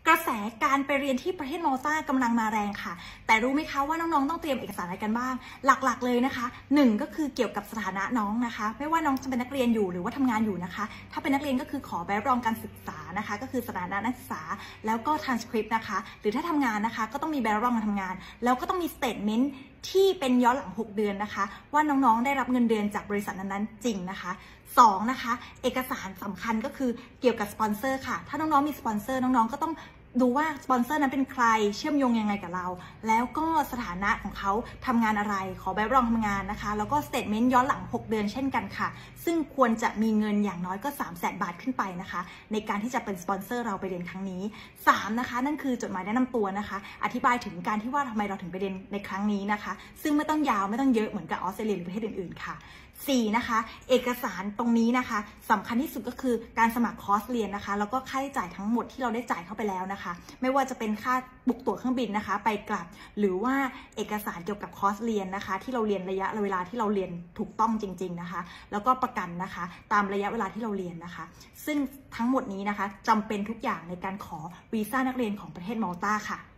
กระแสการไปเรียนที่ประเทศมอลตากำลังมาแรงค่ะแต่รู้ไหมคะว่าน้องๆต้องเตรียมเอกสารอะไรกันบ้างหลักๆเลยนะคะ1ก็คือเกี่ยวกับสถานะน้องนะคะไม่ว่าน้องจะเป็นนักเรียนอยู่หรือว่าทำงานอยู่นะคะถ้าเป็นนักเรียนก็คือขอใบรับรองการศึกษานะคะก็คือสถานะนักศึกษาแล้วก็ transcript นะคะหรือถ้าทำงานนะคะก็ต้องมีใบรับรองการทำงานแล้วก็ต้องมี statement ที่เป็นย้อนหลัง6 เดือนนะคะว่าน้องๆได้รับเงินเดือนจากบริษัทนั้นๆจริงนะคะ2นะคะเอกสารสำคัญก็คือเกี่ยวกับสปอนเซอร์ค่ะถ้าน้องๆมีสปอนเซอร์น้องๆก็ต้องดูว่าสปอนเซอร์นั้นเป็นใครเชื่อมโยงยังไงกับเราแล้วก็สถานะของเขาทำงานอะไรขอใบรับรองทำงานนะคะแล้วก็สเตทเมนต์ย้อนหลัง6 เดือนเช่นกันค่ะซึ่งควรจะมีเงินอย่างน้อยก็ 300,000 บาทขึ้นไปนะคะในการที่จะเป็นสปอนเซอร์เราไปเรียนครั้งนี้3นะคะนั่นคือจดหมายแนะนำตัวนะคะอธิบายถึงการที่ว่าทำไมเราถึงไปเรียนในครั้งนี้นะคะซึ่งไม่ต้องยาวไม่ต้องเยอะเหมือนกับออสเตรเลียหรือประเทศอื่นๆค่ะ4นะคะเอกสารตรงนี้นะคะสำคัญที่สุดก็คือการสมัครคอร์สเรียนนะคะแล้วก็ค่าใช้จ่ายทั้งหมดที่เราได้จ่ายเข้าไปแล้วนะคะไม่ว่าจะเป็นค่าบุกตั๋วเครื่องบินนะคะไปกลับหรือว่าเอกสารเกี่ยวกับคอร์สเรียนนะคะที่เราเรียนระยะเวลาที่เราเรียนถูกต้องจริงๆนะคะแล้วก็ประกันนะคะตามระยะเวลาที่เราเรียนนะคะซึ่งทั้งหมดนี้นะคะจำเป็นทุกอย่างในการขอวีซ่านักเรียนของประเทศมอลตาค่ะ